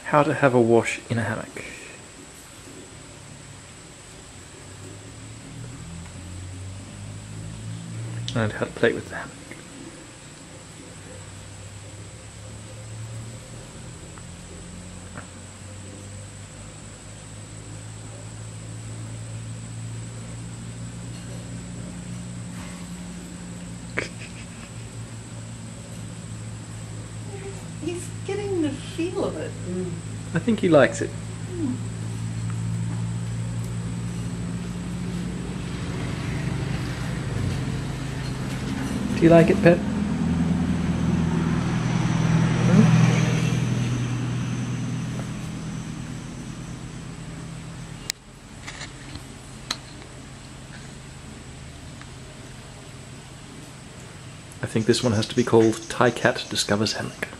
How to have a wash in a hammock. And how to play with the hammock. He's getting the feel of it. I think he likes it. Do you like it, Pet? I think this one has to be called Thai Cat Discovers Hammock.